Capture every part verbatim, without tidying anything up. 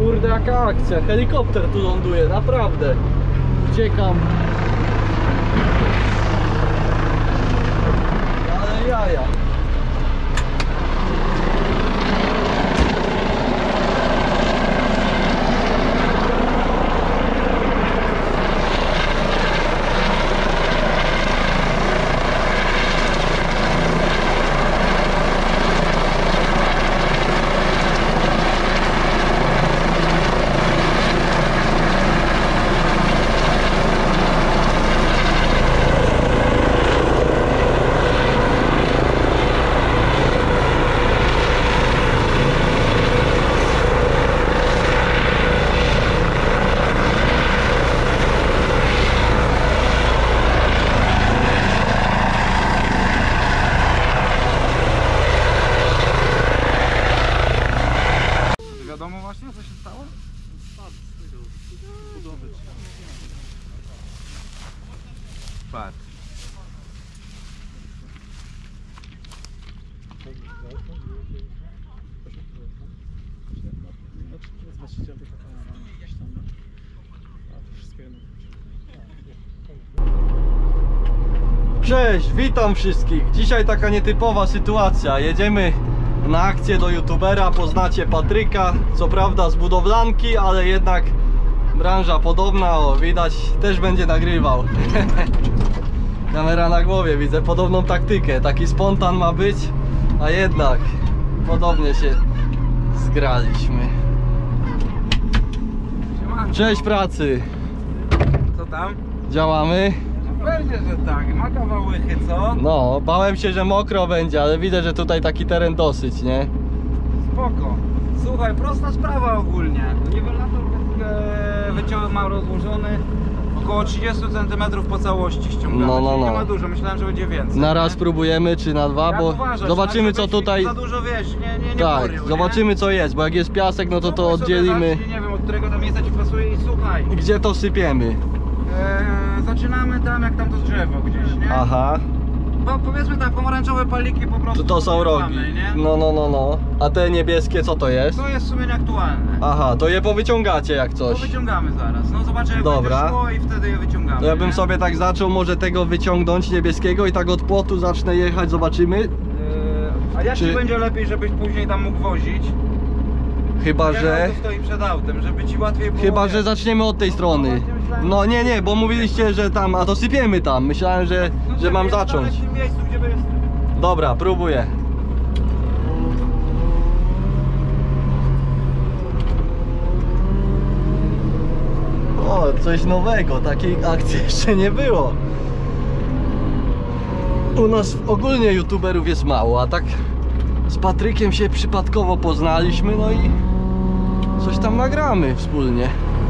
Kurde, jaka akcja, helikopter tu ląduje, naprawdę. Uciekam. Ale jaja. Wiadomo właśnie, co się stało? Spadł z tego budowy. Patrz. Cześć, witam wszystkich. Dzisiaj taka nietypowa sytuacja. Jedziemy na akcję do youtubera. Poznacie Patryka, co prawda z budowlanki, ale jednak branża podobna. O, widać, też będzie nagrywał. Kamera na głowie, widzę podobną taktykę. Taki spontan ma być, a jednak podobnie się zgraliśmy. Cześć pracy. Co tam? Działamy? No pewnie, że tak. Ma kawałychy, co? No, bałem się, że mokro będzie, ale widzę, że tutaj taki teren dosyć, nie? Spoko. Słuchaj, prosta sprawa ogólnie. Niwelator e, wyciąłem mam rozłożony. Około trzydzieści centymetrów po całości ściągamy. No, no, Czyli no. nie ma dużo, myślałem, że będzie więcej. Na nie? raz próbujemy, czy na dwa, Jak bo uważasz, zobaczymy tak, co żebyś tutaj... za dużo, wiesz, nie, nie, nie Tak, porył, zobaczymy nie? co jest, bo jak jest piasek, no to to Spróbuj sobie oddzielimy. zacząć, nie wiem, od którego tam miejsca ci pasuje i słuchaj. Gdzie to sypiemy? E, zaczynamy tam, jak tam to drzewo gdzieś, nie? Aha, Po, powiedzmy tak, pomarańczowe paliki po prostu. to, to są rogi. mamy, nie? No, no, no, no. A te niebieskie co to jest? To jest w sumie nieaktualne. Aha, to je powyciągacie jak To coś. wyciągamy zaraz. No zobaczę jak Dobra. będzie szło i wtedy je wyciągamy. To ja bym nie? sobie tak zaczął, może tego wyciągnąć niebieskiego i tak od płotu zacznę jechać, zobaczymy. Yy, a jak Czy- ci będzie lepiej, żebyś później tam mógł wozić? Chyba, Jak że... auto stoi przed autem, żeby ci łatwiej było. Chyba, że zaczniemy od tej strony. No nie, nie, bo mówiliście, że tam, a to sypiemy tam. Myślałem, że, No, że mam jest zacząć. w tym miejscu, gdzie by jest. Dobra, próbuję. O, coś nowego, takiej akcji jeszcze nie było. U nas ogólnie youtuberów jest mało, a tak z Patrykiem się przypadkowo poznaliśmy, no i coś tam nagramy wspólnie.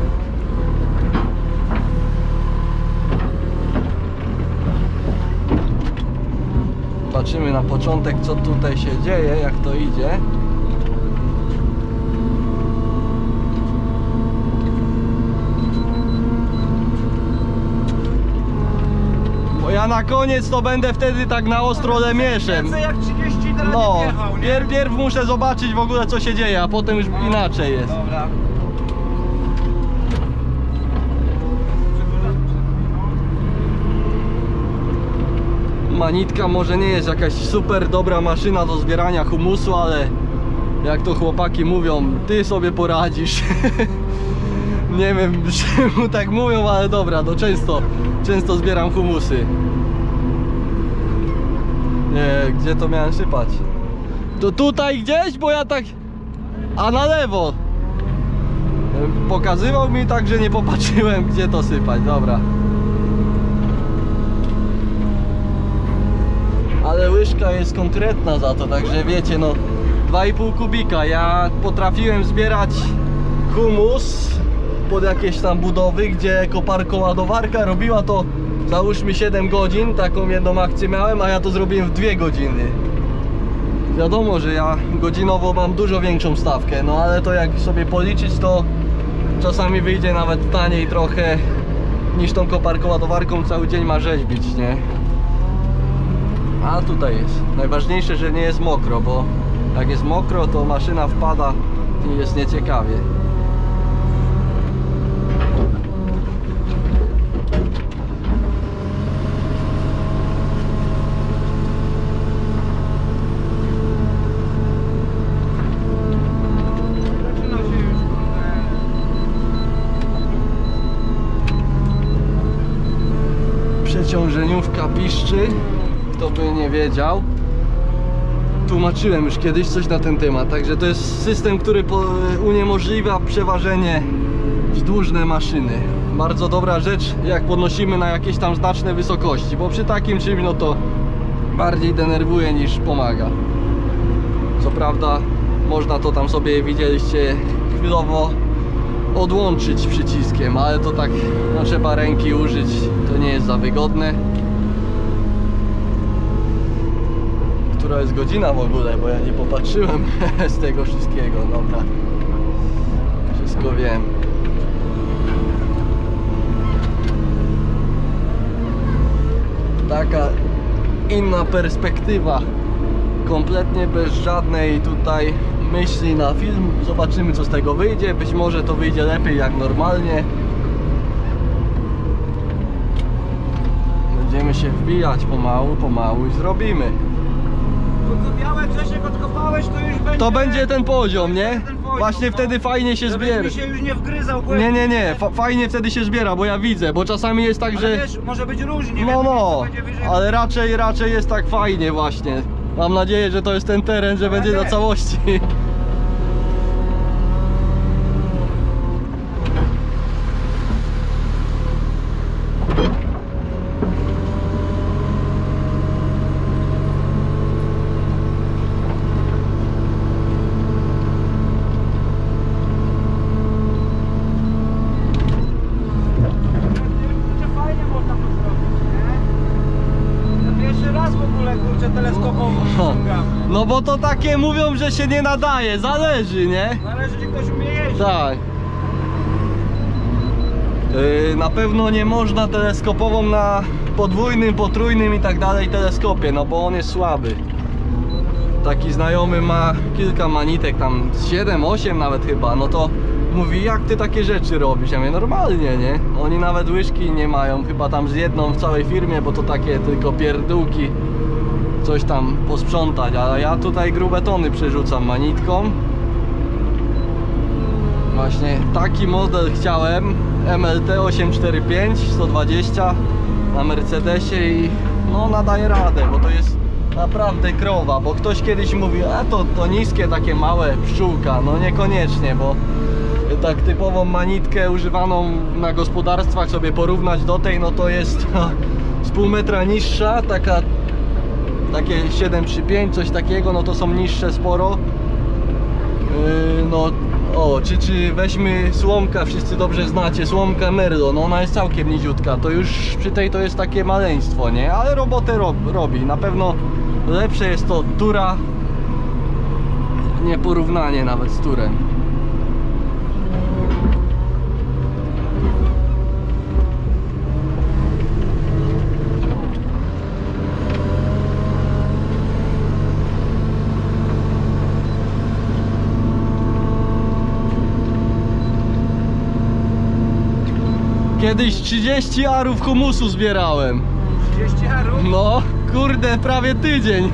Patrzymy na początek, co tutaj się dzieje, jak to idzie. Bo ja na koniec to będę wtedy tak na ostro lemieszem. Więcej jak trzydzieści teraz No, nie wjechał, nie? pier, pierw muszę zobaczyć w ogóle co się dzieje, a potem już No, inaczej jest. Dobra. Manitka może nie jest jakaś super dobra maszyna do zbierania humusu, ale jak to chłopaki mówią, ty sobie poradzisz. Nie wiem czemu tak mówią, ale dobra, to często, często zbieram humusy. Nie, gdzie to miałem sypać? To tutaj gdzieś, bo ja tak... A na lewo! Pokazywał mi tak, że nie popatrzyłem gdzie to sypać, dobra. Ale łyżka jest konkretna za to, także wiecie, no dwa i pół kubika. Ja potrafiłem zbierać humus pod jakieś tam budowy, gdzie koparko-ładowarka robiła to, załóżmy siedem godzin, taką jedną akcję miałem, a ja to zrobiłem w dwie godziny. Wiadomo, że ja godzinowo mam dużo większą stawkę, no ale to jak sobie policzyć, to czasami wyjdzie nawet taniej trochę niż tą koparko-ładowarką cały dzień ma rzeźbić, nie? A tutaj jest. Najważniejsze, że nie jest mokro, bo jak jest mokro, to maszyna wpada i jest nieciekawie. Obciążeniówka piszczy, kto by nie wiedział. Tłumaczyłem już kiedyś coś na ten temat, także to jest system, który uniemożliwia przeważenie wzdłużne maszyny. Bardzo dobra rzecz, jak podnosimy na jakieś tam znaczne wysokości, bo przy takim czymś no to bardziej denerwuje niż pomaga. Co prawda można to tam sobie, widzieliście, chwilowo odłączyć przyciskiem, ale to tak, no trzeba ręki użyć, to nie jest za wygodne. Która jest godzina w ogóle, bo ja nie popatrzyłem z tego wszystkiego. Dobra, wszystko wiem. Taka inna perspektywa, kompletnie bez żadnej tutaj myśli na film. Zobaczymy, co z tego wyjdzie. Być może to wyjdzie lepiej jak normalnie. Będziemy się wbijać pomału, pomału i zrobimy. To co białe, Grzesiek, odkopałeś, to już będzie... To będzie ten poziom, nie? Ten poziom, Właśnie no. wtedy fajnie się Żebyś zbiera. mi się już nie wgryzał. Nie, nie, nie, Fa fajnie wtedy się zbiera, bo ja widzę, bo czasami jest tak, Ale że... wiesz, może być różnie. No, wiadomo, no, co będzie wyżej. ale raczej, raczej jest tak fajnie właśnie. Mam nadzieję, że to jest ten teren, że Ja będzie na też. całości. Kurczę, fajnie można to zrobić, nie? Ja pierwszy raz w ogóle, kurczę, teleskopowo ściągam. No bo to takie mówią, że się nie nadaje, zależy, nie? Zależy, czy ktoś umie jeździć. Tak. Yy, na pewno nie można teleskopową na podwójnym, potrójnym i tak dalej teleskopie, no bo on jest słaby. Taki znajomy ma kilka manitek, tam siedem, osiem nawet chyba, no to mówi, jak ty takie rzeczy robisz? Ja mówię, normalnie, nie? Oni nawet łyżki nie mają, chyba tam z jedną w całej firmie, bo to takie tylko pierdółki, coś tam posprzątać, ale ja tutaj grube tony przerzucam manitką. Właśnie taki model chciałem, M L T osiem cztery pięć sto dwadzieścia na Mercedesie i no nadaje radę, bo to jest naprawdę krowa, bo ktoś kiedyś mówił, a to, to niskie takie małe pszczółka, no niekoniecznie, bo tak typową manitkę używaną na gospodarstwach sobie porównać do tej, no to jest no, z pół metra niższa, taka takie siedem trzy pięć, coś takiego, no to są niższe sporo. Yy, no o, czy, czy weźmy słomka, wszyscy dobrze znacie, słomka Merlo, no ona jest całkiem niziutka, to już przy tej to jest takie maleństwo, nie? Ale robotę rob, robi, na pewno lepsze jest to od Tura, nieporównanie nawet z Turem. Kiedyś trzydzieści arów humusu zbierałem. trzydzieści arów? No, kurde, prawie tydzień.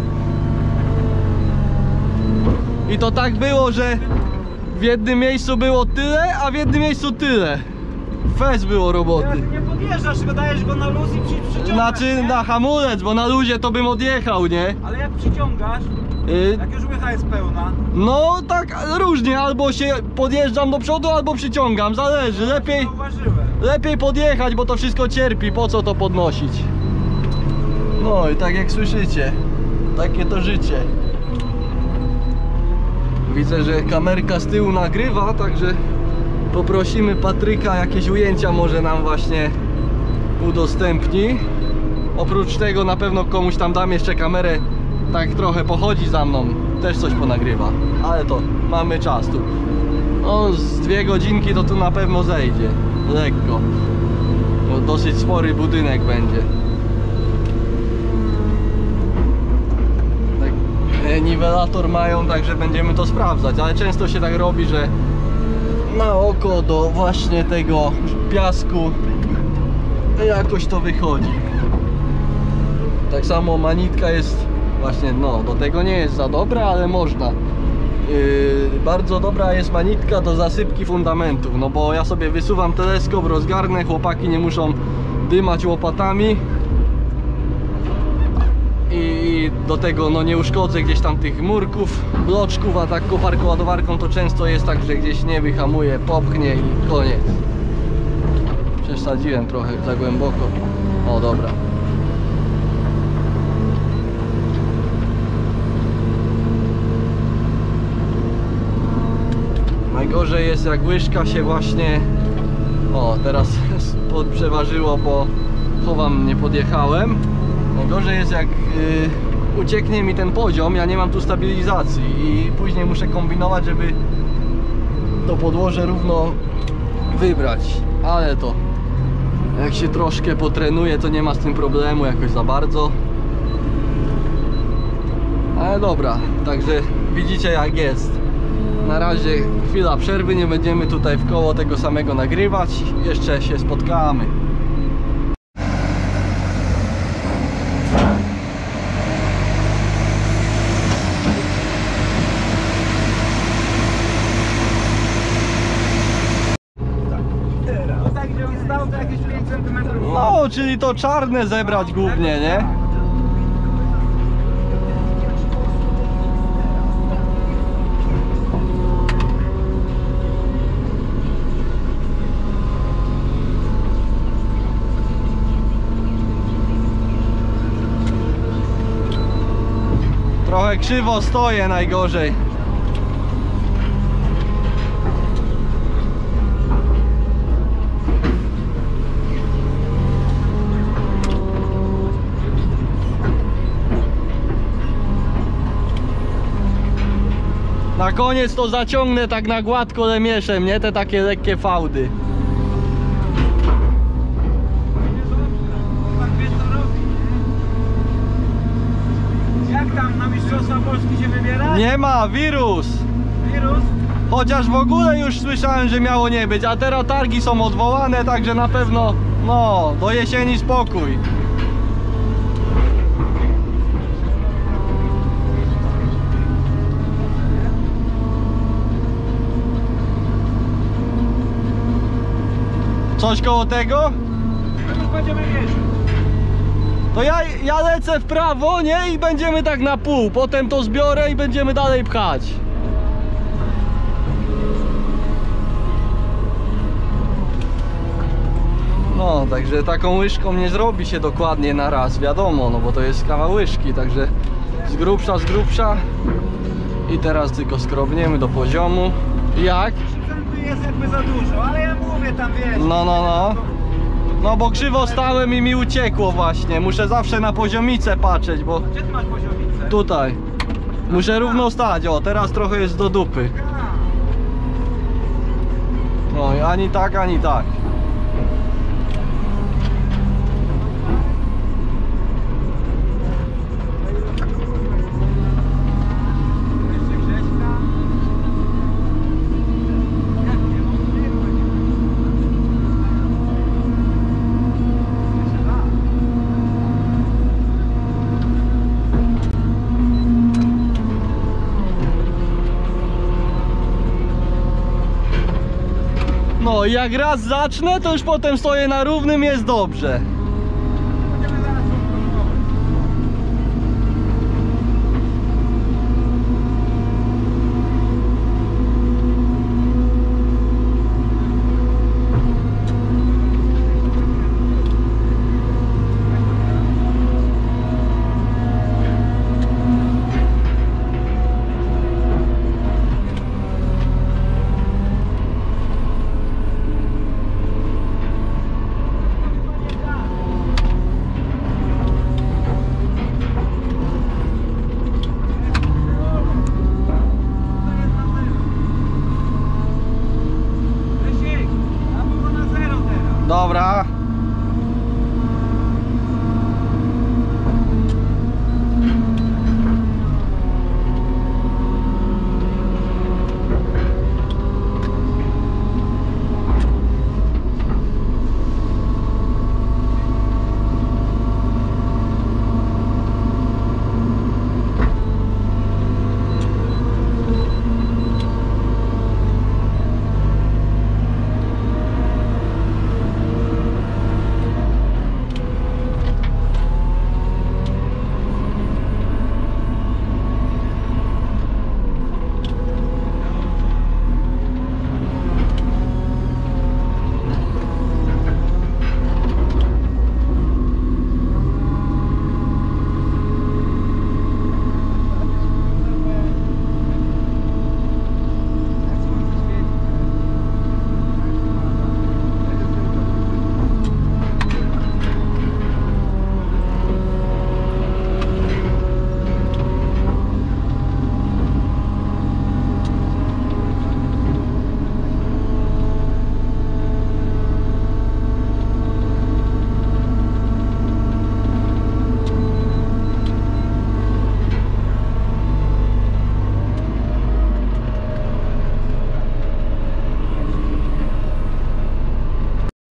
I to tak było, że w jednym miejscu było tyle, a w jednym miejscu tyle. Fest było roboty. Teraz nie podjeżdżasz, tylko dajesz go na luz i przy, przyciągasz, Znaczy nie? na hamulec, bo na luzie to bym odjechał, nie? Ale jak przyciągasz, Y, jak już łycha jest pełna, No tak różnie, albo się podjeżdżam do przodu, albo przyciągam, zależy. Lepiej, zauważyłem. lepiej podjechać, bo to wszystko cierpi, po co to podnosić? No i tak jak słyszycie, takie to życie. Widzę, że kamerka z tyłu nagrywa, także poprosimy Patryka, jakieś ujęcia może nam właśnie udostępni. Oprócz tego na pewno komuś tam dam jeszcze kamerę, tak trochę pochodzi za mną, też coś ponagrywa, ale to mamy czas tu. No z dwie godzinki to tu na pewno zejdzie, lekko. No, dosyć spory budynek będzie. Tak, e, niwelator mają, także będziemy to sprawdzać, ale często się tak robi, że na oko do właśnie tego piasku jakoś to wychodzi. Tak samo manitka jest właśnie, no do tego nie jest za dobra, ale można. Yy, bardzo dobra jest manitka do zasypki fundamentów, no bo ja sobie wysuwam teleskop, rozgarnę, chłopaki nie muszą dymać łopatami. i do tego no nie uszkodzę gdzieś tam tych murków, bloczków, a tak koparką ładowarką to często jest tak, że gdzieś nie wyhamuje, popchnie i koniec. Przesadziłem trochę za głęboko. O, dobra. Najgorzej jest, jak łyżka się właśnie... O, teraz przeważyło, bo chowam, nie podjechałem. Najgorzej jest, jak yy, ucieknie mi ten poziom, ja nie mam tu stabilizacji i później muszę kombinować, żeby to podłoże równo wybrać. Ale to jak się troszkę potrenuje, to nie ma z tym problemu jakoś za bardzo. Ale dobra, także widzicie jak jest. Na razie chwila przerwy, nie będziemy tutaj w koło tego samego nagrywać. Jeszcze się spotkamy. No tak, gdzie on stał, to jakieś pięć centymetrów. No, czyli to czarne zebrać głównie, nie? Trochę krzywo stoję, najgorzej. Na koniec to zaciągnę tak na gładko lemieszem, nie? Te takie lekkie fałdy. Jak tam na Mistrzostwa Polski się wybiera? Nie ma, wirus! Wirus? Chociaż w ogóle już słyszałem, że miało nie być, a teraz targi są odwołane, także na pewno, no, do jesieni spokój. Coś koło tego? No już będziemy mierzyć. To ja, ja lecę w prawo, nie? I będziemy tak na pół. Potem to zbiorę i będziemy dalej pchać. No, także taką łyżką nie zrobi się dokładnie na raz, wiadomo, no bo to jest kawał łyżki, także z grubsza, z grubsza. I teraz tylko skrobniemy do poziomu. Jak? Tu jest jakby za dużo, ale ja mówię tam, wiesz. No, no, no. No bo krzywo stałem i mi uciekło właśnie. Muszę zawsze na poziomicę patrzeć, bo Gdzie ty masz poziomicę? tutaj muszę równo stać. O, teraz trochę jest do dupy. No i ani tak, ani tak. Jeszcze Grześka. Jak nie, no to nie chodzi. Jeszcze raz. No i jak raz zacznę, to już potem stoję na równym, jest dobrze. Będziemy zaraz kontrolować. Grzesiek, a było na zero teraz. Dobra.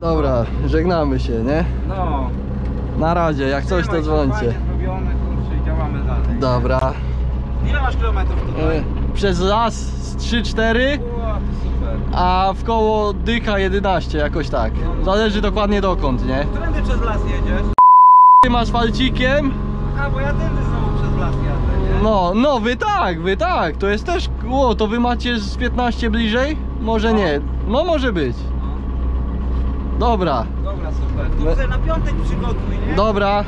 Dobra, żegnamy się, nie? No. Na razie, jak coś to Trzymaj się, dzwońcie. fajnie zrobione, kurczę, i działamy dalej. Dobra. Ile masz kilometrów tutaj? E, Przez las z trzy cztery, O, to super. a w koło dycha jedenaście, jakoś tak. Zależy dokładnie dokąd, nie? Którędy przez las jedziesz? Tym asfalcikiem. A, bo ja tędy znowu przez las jadę, nie? No, no wy tak, wy tak. To jest też. O, to wy macie z piętnaście bliżej? Może nie. No może być. No. Dobra, Dobra, super. To sobie na piątek przygotuj, nie? dobra.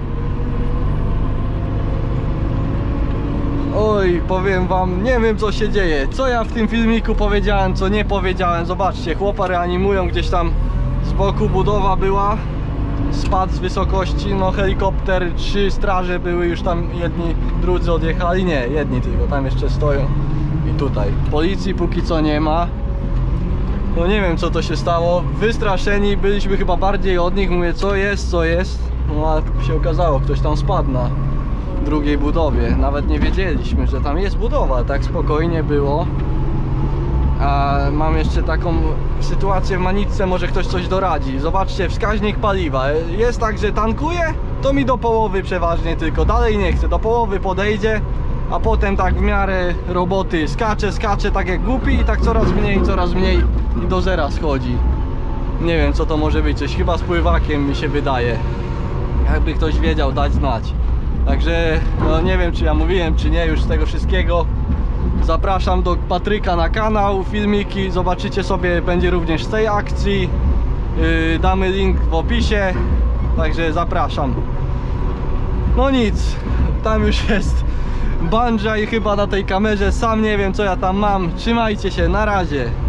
Oj, powiem wam, nie wiem co się dzieje. Co ja w tym filmiku powiedziałem, co nie powiedziałem. Zobaczcie, chłopa reanimują gdzieś tam z boku, budowa była. Spadł z wysokości, no helikopter, trzy straże były, już tam jedni, drudzy odjechali. Nie, jedni tylko, tam jeszcze stoją. I tutaj. Policji póki co nie ma. No nie wiem co to się stało. Wystraszeni byliśmy chyba bardziej od nich. Mówię, co jest, co jest. No a się okazało, ktoś tam spadł na drugiej budowie. Nawet nie wiedzieliśmy, że tam jest budowa. Tak spokojnie było. A mam jeszcze taką sytuację w Manitce, może ktoś coś doradzi. Zobaczcie, wskaźnik paliwa. Jest tak, że tankuje, to mi do połowy przeważnie tylko. Dalej nie chce, do połowy podejdzie, a potem tak w miarę roboty skacze, skacze tak jak głupi i tak coraz mniej, coraz mniej i do zera schodzi. Nie wiem co to może być, coś chyba z pływakiem mi się wydaje. Jakby ktoś wiedział, dać znać. Także no nie wiem czy ja mówiłem czy nie już z tego wszystkiego. Zapraszam do Patryka na kanał, filmiki zobaczycie sobie, będzie również z tej akcji. Yy, damy link w opisie, także zapraszam. No nic, tam już jest Bandża i chyba na tej kamerze sam nie wiem co ja tam mam. Trzymajcie się, na razie.